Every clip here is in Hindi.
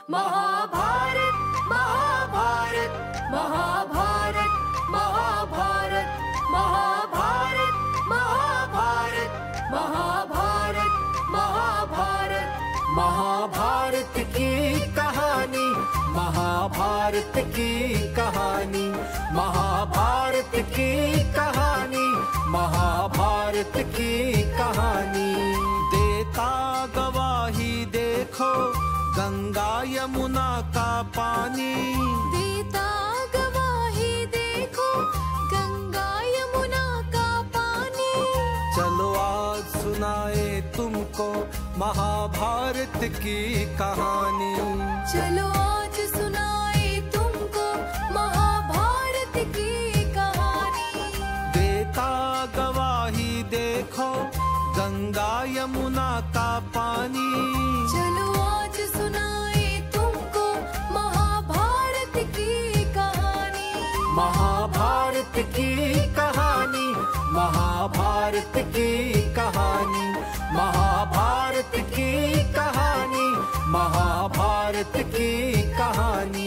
महाभारत महाभारत महाभारत महाभारत महाभारत महाभारत महाभारत महाभारत महाभारत की कहानी महाभारत की कहानी महाभारत की कहानी महाभारत की कहानी देता गवाही देखो गंगा यमुना का पानी देता गवाही देखो गंगा यमुना का पानी चलो आज सुनाए तुमको महाभारत की कहानी चलो आज सुनाए तुमको महाभारत की कहानी देता गवाही देखो गंगा यमुना का पानी चलो आज सुनाए तुमको महाभारत की कहानी महाभारत की कहानी महाभारत की कहानी महाभारत की कहानी महाभारत की कहानी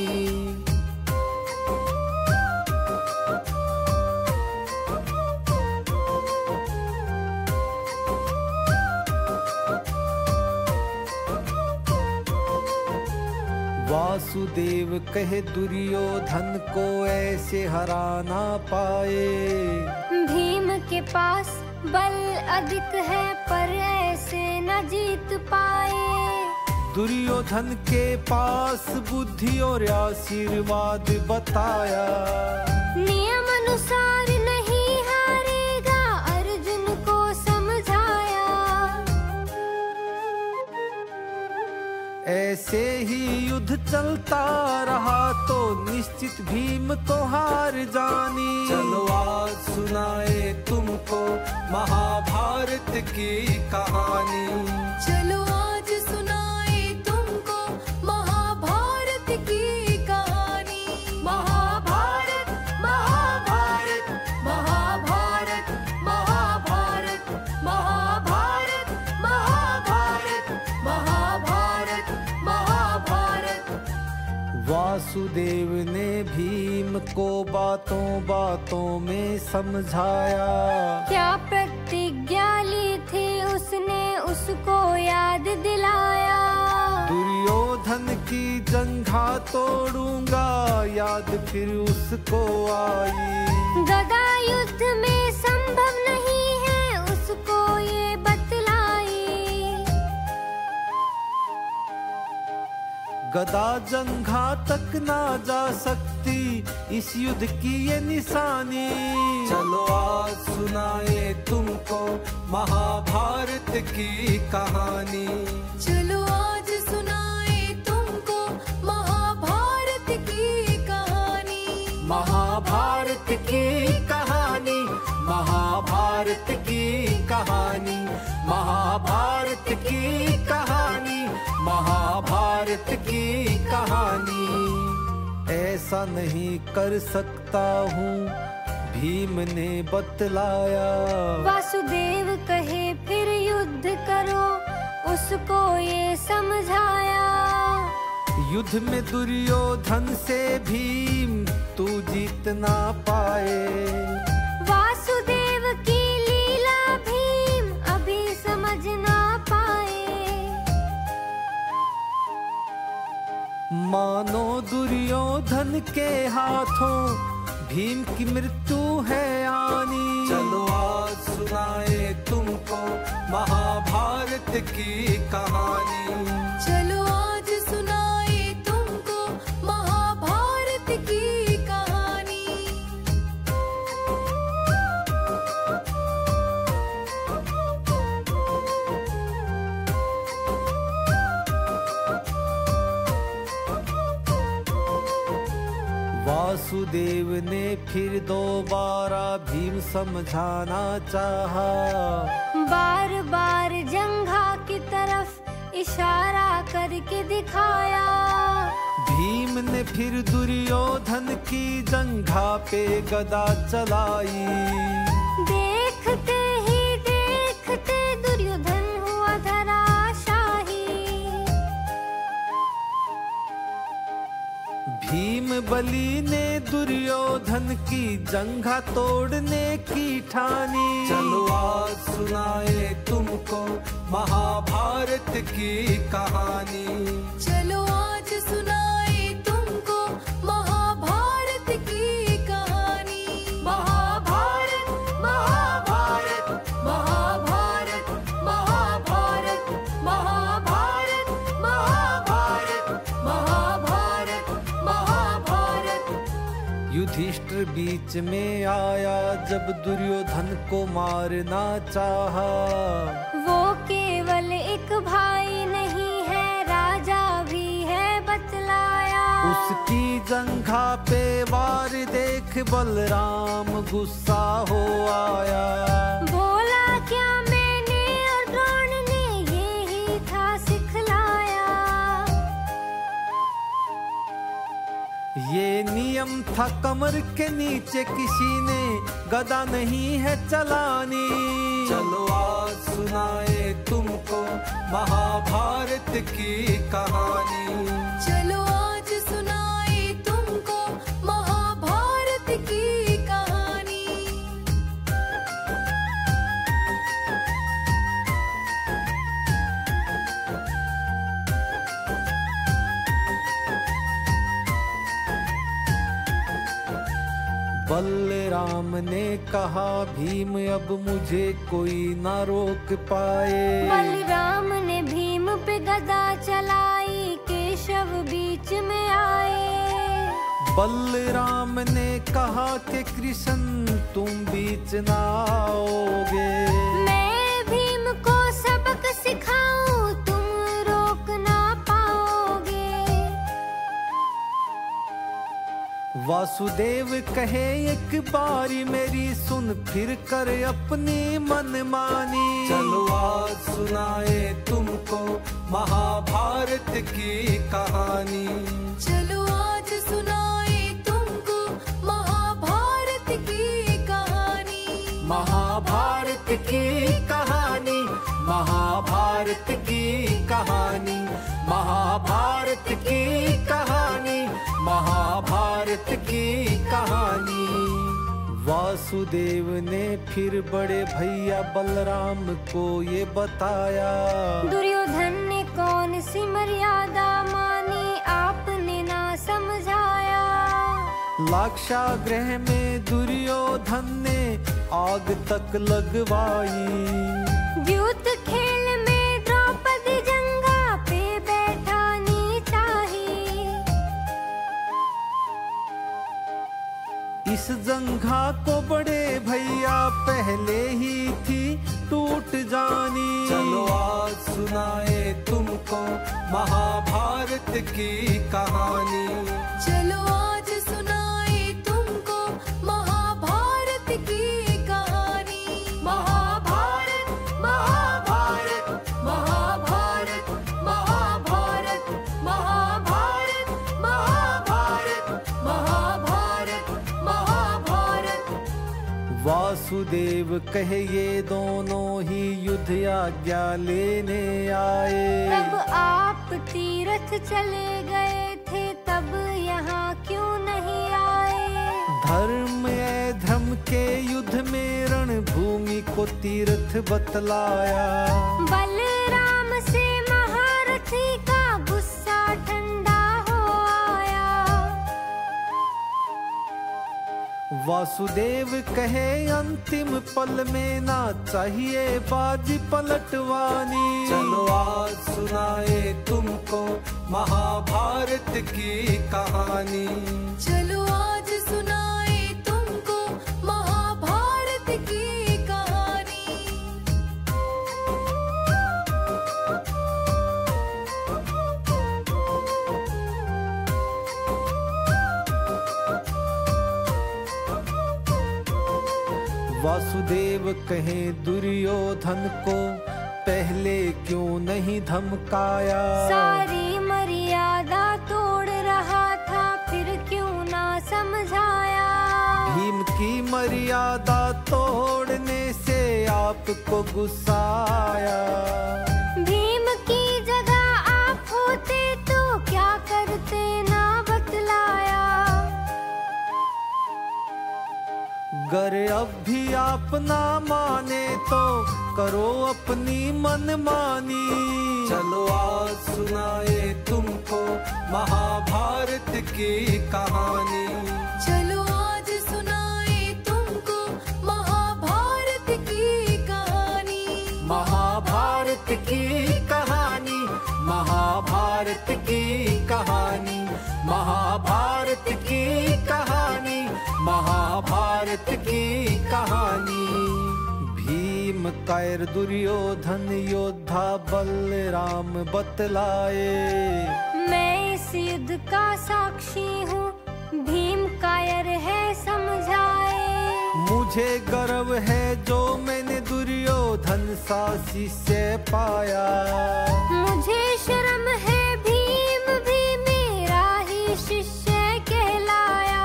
वासुदेव कहे दुर्योधन को ऐसे हरा ना पाए भीम के पास बल अधिक है पर ऐसे न जीत पाए दुर्योधन के पास बुद्धि और आशीर्वाद बताया नियम अनुसार नहीं हारेगा अर्जुन को समझाया ऐसे ही युद्ध चलता रहा तो निश्चित भीम तो हार जानी चलो आज सुनाए तुमको महाभारत की कहानी चलो आज सुनाए तुमको महाभारत की कहानी महाभारत महाभारत महाभारत महाभारत महाभारत महाभारत महाभारत महाभारत वासुदेव ने भीम को बातों बातों में समझाया क्या प्रतिज्ञा ली थी उसने उसको याद दिलाया दुर्योधन की जंघा तोड़ूंगा याद फिर उसको आई गदा युद्ध में संभव नहीं है उसको ये बतलाई गदा जंघा तक ना जा सकती इस युद्ध की ये निशानी चलो आज सुनाए तुमको महाभारत की कहानी चलो आज सुनाए तुमको महाभारत की कहानी महाभारत की कहानी महाभारत की कहानी महाभारत की कहानी महाभारत की कहानी ऐसा नहीं कर सकता हूँ भीम ने बतलाया वासुदेव कहे फिर युद्ध करो उसको ये समझाया युद्ध में दुर्योधन से भीम तू जीत ना पाए वासुदेव की लीला भीम अभी समझ ना पाए मानो दुर्योधन के हाथों भीम की मृत्यु है आनी चलो आज सुनाए तुमको महाभारत की कहानी चलो आज सुनाए तुमको महाभारत की कहानी वासुदेव ने फिर दोबारा भीम समझाना चाहा बार बार जंघा की तरफ इशारा करके दिखाया भीम ने फिर दुर्योधन की जंघा पे गदा चलाई देखते ही देखते दुर्योधन हुआ धराशाही भीम बली ने दुर्योधन की जंघा तोड़ने की ठानी। चलो आज सुनाए तुमको महाभारत की कहानी। चलो आज सुनाए तुमको महाभारत की कहानी। महाभारत महाभारत महाभारत महाभारत महाभारत महाभारत महाभारत महाभारत। युधिष्ठिर बीच में आया जब दुर्योधन को मारना चाहा। वो केवल एक भाई नहीं है, राजा भी है बतलाया। उसकी जंघा पे वार देख बलराम गुस्सा हो आया। बोला क्या मैंने और द्रोण ने ये ही था सिखलाया। ये नियम था कमर के नीचे किसी ने गदा नहीं है चलानी। चलो आज सुनाए तुमको महाभारत की कहानी। चलो आज सुनाए तुमको महाभारत की कहानी। बलराम ने कहा भीम अब मुझे कोई ना रोक पाए। बलराम ने भीम पे गदा चलाई, केशव बीच में आए। बलराम ने कहा कि कृष्ण तुम बीच ना आओगे। मैं भीम को सबक सिखाऊं, तुम रोक ना पाओगे। वासुदेव कहे एक बारी मेरी सुन, फिर कर अपनी मनमानी। चलो आज सुनाए तुमको महाभारत की कहानी। चलो आज सुनाए तुमको महाभारत की कहानी। महाभारत की कहानी, महाभारत की कहानी, महाभारत की कहानी, महाभारत की कहानी। वासुदेव ने फिर बड़े भैया बलराम को ये बताया। दुर्योधन ने कौन सी मर्यादा मानी, आपने ना समझाया। लाक्षागृह में दुर्योधन ने आग तक लगवाई। द्यूत खेल में द्रौपदी जंघा पे बैठानी चाहिए। इस जंघा को बड़े भैया पहले ही थी टूट जानी। चलो आज सुनाए तुमको महाभारत की कहानी। चलो आज सुनाए तुमको महाभारत की कहानी। महाभारत महाभारत महाभारत महाभारत महाभारत महाभारत महाभारत महाभारत। वासुदेव कहे ये दोनों ही युद्ध आज्ञा लेने आए। तब आप तीर्थ चले गए थे, तब यहाँ क्यों नहीं आए। धर्म धर्म के युद्ध में रणभूमि को तीर्थ बतलाया। बलराम से महारथी का गुस्सा ठंडा हो आया। वासुदेव कहे अंतिम पल में ना चाहिए बाजी पलटवानी। चलो आज सुनाए तुमको महाभारत की कहानी। चलो आज सुनाए तुमको महाभारत की कहानी। वासुदेव कहे दुर्योधन को पहले क्यों नहीं धमकाया। सारी मर्यादा तोड़ रहा था, फिर क्यों ना समझाया। भीम की मर्यादा तोड़ने से आपको गुस्सा आया। भीम की जगह आप होते तो क्या करते ना बतलाया। गर अब भी आप ना माने तो करो अपनी मनमानी। चलो आज सुनाए तुमको महाभारत की कहानी। चलो आज सुनाए तुमको महाभारत की कहानी। महाभारत की कहानी, महाभारत की कहानी, महाभारत की कहानी, महाभारत की कहानी। भीम कायर दुर्योधन योद्धा बलराम बतलाए। मैं इस युद्ध का साक्षी हूँ, भीम कायर है समझाए। मुझे गर्व है जो मैंने दुर्योधन सा शिष्य पाया। मुझे शर्म है भीम भी मेरा ही शिष्य कहलाया।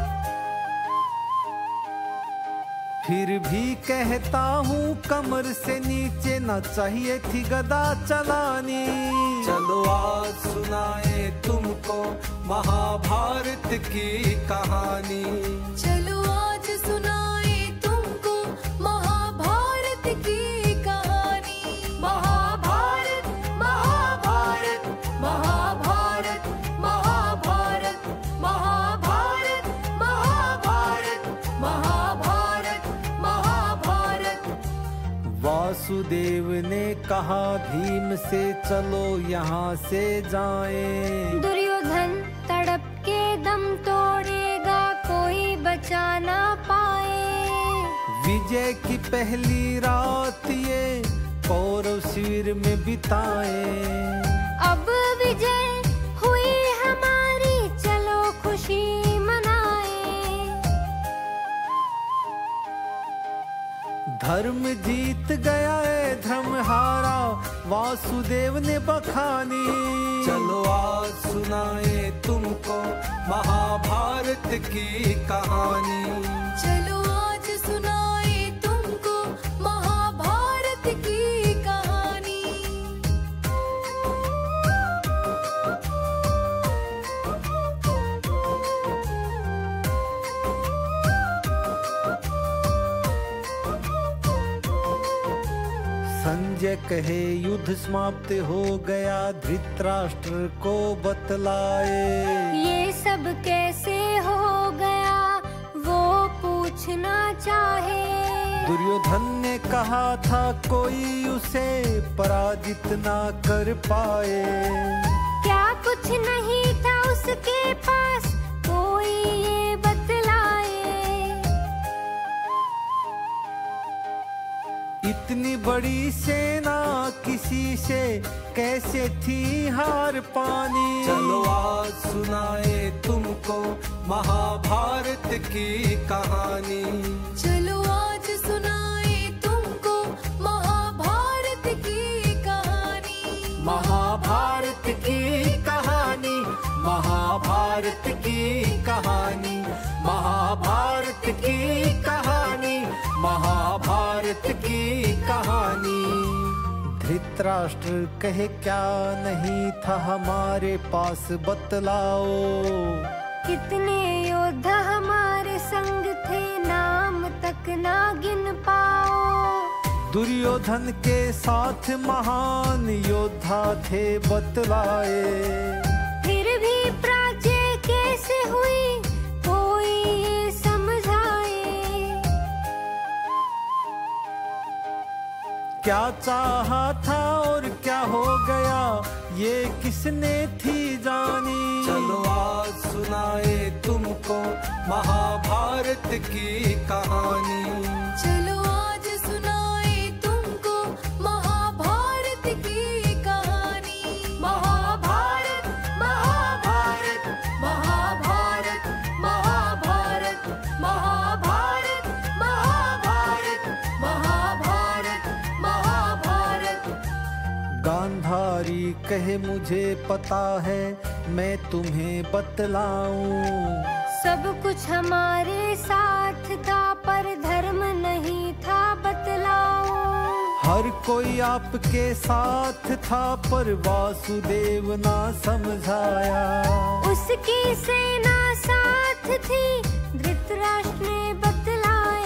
फिर भी कहता हूँ कमर से नीचे न चाहिए थी गदा चलानी। चलो आज सुनाए तुमको महाभारत की कहानी। चलो आज सुनाए तुमको महाभारत की कहानी। महाभारत महाभारत महाभारत महाभारत महाभारत महाभारत महाभारत महाभारत। वासुदेव ने कहा भीम से चलो यहाँ से जाएं। दुर्योधन तड़प के दम तोड़ेगा, कोई बचा ना पाए। विजय की पहली रात ये कौरव शिविर में बिताए। अब विजय हुई हमारी, चलो खुशी मनाए। धर्म जीत गया है धर्म हारा, वासुदेव ने बखानी। चलो आज सुनाए तुमको महाभारत की कहानी। चलो आज सुनाए तुमको महाभारत की कहानी। संजय कहे युद्ध समाप्त हो गया, धृतराष्ट्र को बतलाए। ये सब कैसे हो गया वो पूछना चाहे। दुर्योधन ने कहा था कोई उसे पराजित ना कर पाए। क्या कुछ नहीं था उसके पास, कोई ये बतलाए। इतनी बड़ी सेना किसी से कैसे थी हार पानी। चलो आज सुनाए तुमको महाभारत की कहानी। चलो आज सुनाए तुमको महाभारत की कहानी। महाभारत की कहानी, महाभारत की कहानी, महाभारत की कहानी, महाभारत की कहानी। धृतराष्ट्र कहे क्या नहीं था हमारे पास बतलाओ। कितने योद्धा हमारे संग थे, नाम तक ना गिन पाओ। दुर्योधन के साथ महान योद्धा थे बतलाए। फिर भी पराजय कैसे हुई कोई ये समझाए। क्या चाहा था और क्या हो गया ये किसने थी जानी। चलो आज सुनाए तुमको महाभारत की कहानी। चलो आज सुनाए तुमको महाभारत की कहानी। महाभारत महाभारत महाभारत महाभारत महाभारत महाभारत महाभारत महाभारत। गांधारी कहे मुझे पता है मैं तुम्हें बतलाऊं। सब कुछ हमारे साथ था पर धर्म नहीं था बतलाओ। हर कोई आपके साथ था पर वासुदेव ना समझाया। उसकी सेना साथ थी, धृतराष्ट्र ने बतलाया।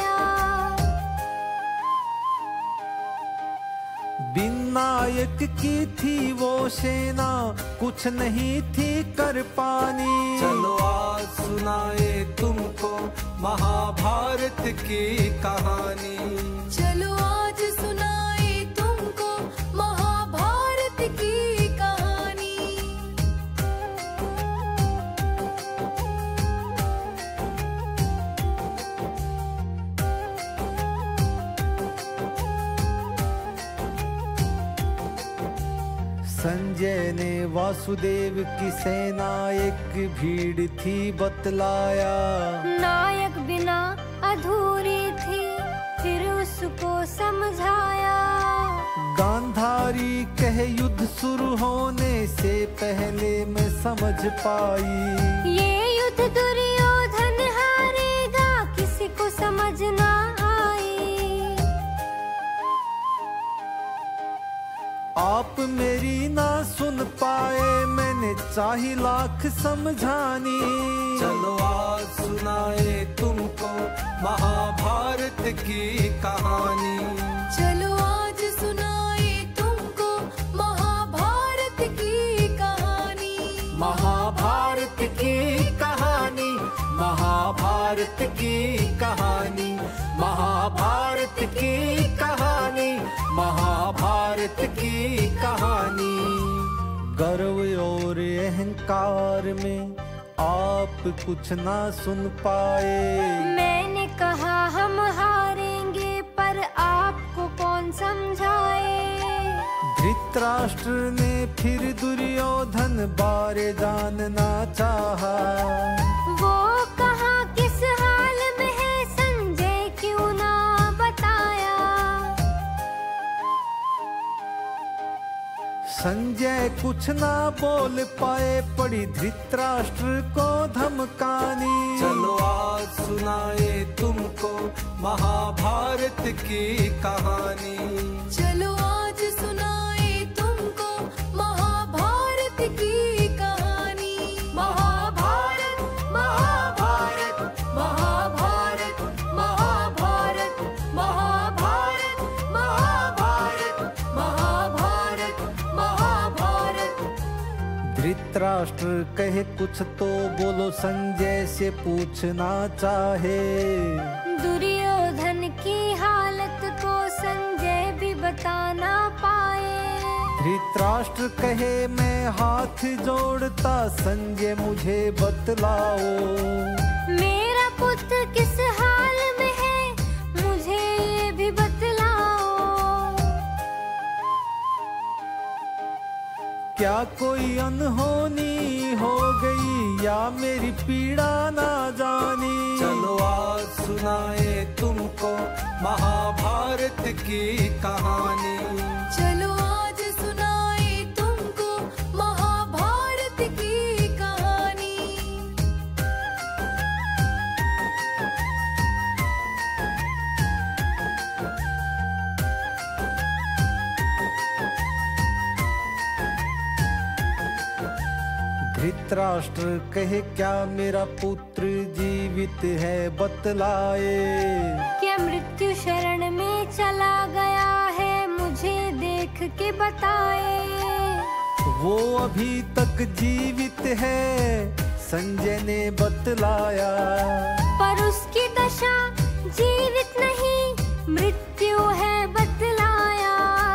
बिन नायक की थी वो सेना, कुछ नहीं थी कर पानी। चलो आज सुनाए तुमको महाभारत की कहानी। चलो आज सुनाए तुमको महाभारत की कहानी। संजय ने वासुदेव की सेना एक भीड़ थी बतलाया। नायक बिना अधूरी थी, फिर उसको समझाया। गांधारी कहे युद्ध शुरू होने से पहले मैं समझ पाई। ये युद्ध दुर्योधन हारेगा, किसी को समझ ना आई। आप मेरी ना सुन पाए, मैंने चाही लाख समझानी। चलो आज सुनाए तुमको महाभारत की कहानी। चलो आज सुनाए तुमको महाभारत की कहानी। महाभारत की कहानी, महाभारत की कहानी, महाभारत की कहानी, महाभारत की कहानी। गर्व और अहंकार में आप कुछ ना सुन पाए। मैंने कहा हम हारेंगे, पर आपको कौन समझाए। धृतराष्ट्र ने फिर दुर्योधन बारे जानना चाहा। वो कहा किस हाल में है, संजय क्यों ना बताया। संजय कुछ ना बोल पाए, पड़ी धृतराष्ट्र को धमकानी। चलो आज सुनाए तुमको महाभारत की कहानी। चलो आज सुनाए तुमको महाभारत की कहानी। महाभारत महाभारत महाभारत महाभारत महाभारत महाभारत महाभारत महाभारत। धृतराष्ट्र कहे कुछ तो बोलो, संजय से पूछना चाहे। दुर्योधन की हालत को संजय भी बता ना पाए। धृतराष्ट्र कहे मैं हाथ जोड़ता, संजय मुझे बतलाओ। मेरा पुत्र किस हाल में है, मुझे ये भी बतलाओ। क्या कोई अनहोनी हो गई, या मेरी पीड़ा ना जानी। चलो आज सुनाए तुमको महाभारत की कहानी। चलो आज सुनाए तुमको महाभारत की कहानी। धृतराष्ट्र कहे क्या मेरा पुत्र जीवित है बतलाए। क्या मृत्यु शरण में चला गया है, मुझे देख के बताए। वो अभी तक जीवित है, संजय ने बतलाया। पर उसकी दशा जीवित नहीं, मृत्यु है बतलाया।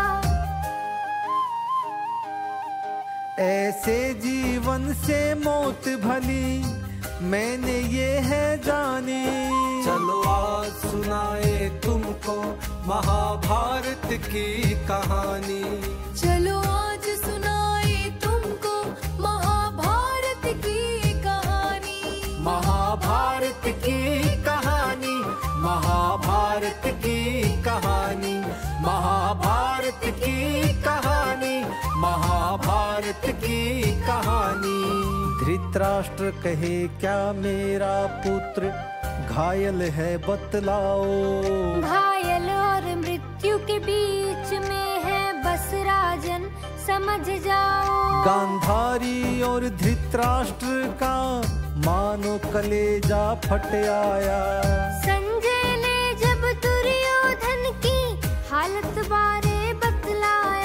ऐसे जीवन से मौत भली, मैंने ये है जानी। चलो आज सुनाए तुमको महाभारत की कहानी। चलो आज सुनाए तुमको महाभारत की कहानी। महाभारत की कहानी, महाभारत की कहानी, महाभारत की कहानी, महाभारत की कहानी। धृतराष्ट्र कहे क्या मेरा पुत्र घायल है बतलाओ। घायल और मृत्यु के बीच में है, बस राजन समझ जाओ। गांधारी और धृतराष्ट्र का मानो कलेजा फट आया। संजय ने जब दुर्योधन की हालत बारे बतलाया।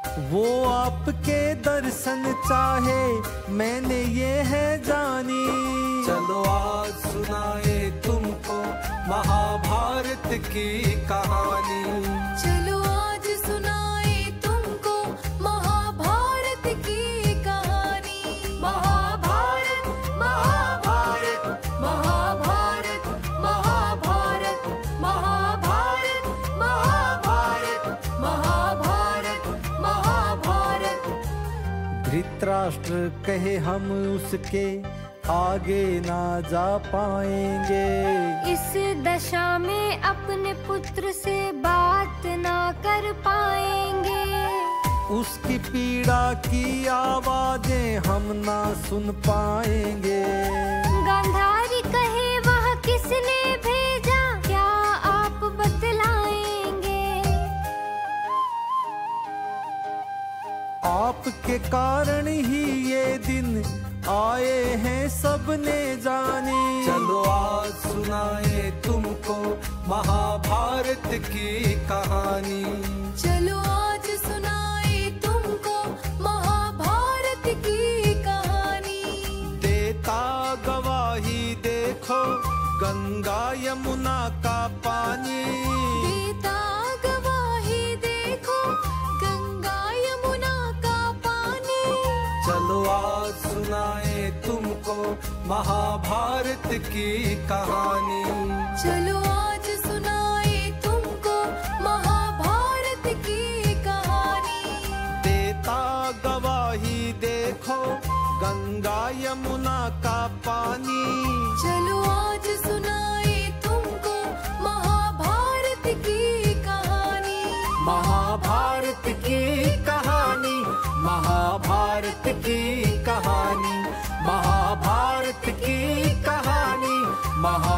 वो आपके दर्शन चाहे मैंने ये है जानी। चलो आज सुनाए तुमको महाभारत की कहानी। चलो आज सुनाए तुमको महाभारत की कहानी। महाभारत महाभारत महाभारत महाभारत महाभारत महाभारत महाभारत महाभारत। धृतराष्ट्र कहे हम उसके आगे ना जा पाएंगे। इस दशा में अपने पुत्र से बात ना कर पाएंगे। उसकी पीड़ा की आवाजें हम ना सुन पाएंगे। गांधारी कहे वह किसने भेजा, क्या आप बतलाएंगे। आपके कारण ही ये दिन आए हैं सबने जानी। चलो आज सुनाए तुमको महाभारत की कहानी। चलो आज सुनाए तुमको महाभारत की कहानी। देता गवाही देखो गंगा यमुना का पानी। देता गवाही देखो गंगा यमुना का पानी। चलो आज सुनाए तुमको महाभारत की कहानी। चलो आज सुनाए तुमको महाभारत की कहानी। देता गवाही देखो गंगा यमुना का पानी। चलो आज सुनाए तुमको महाभारत की कहानी। महाभारत की कहानी। महाभारत की कहानी। महाभारत की कहानी।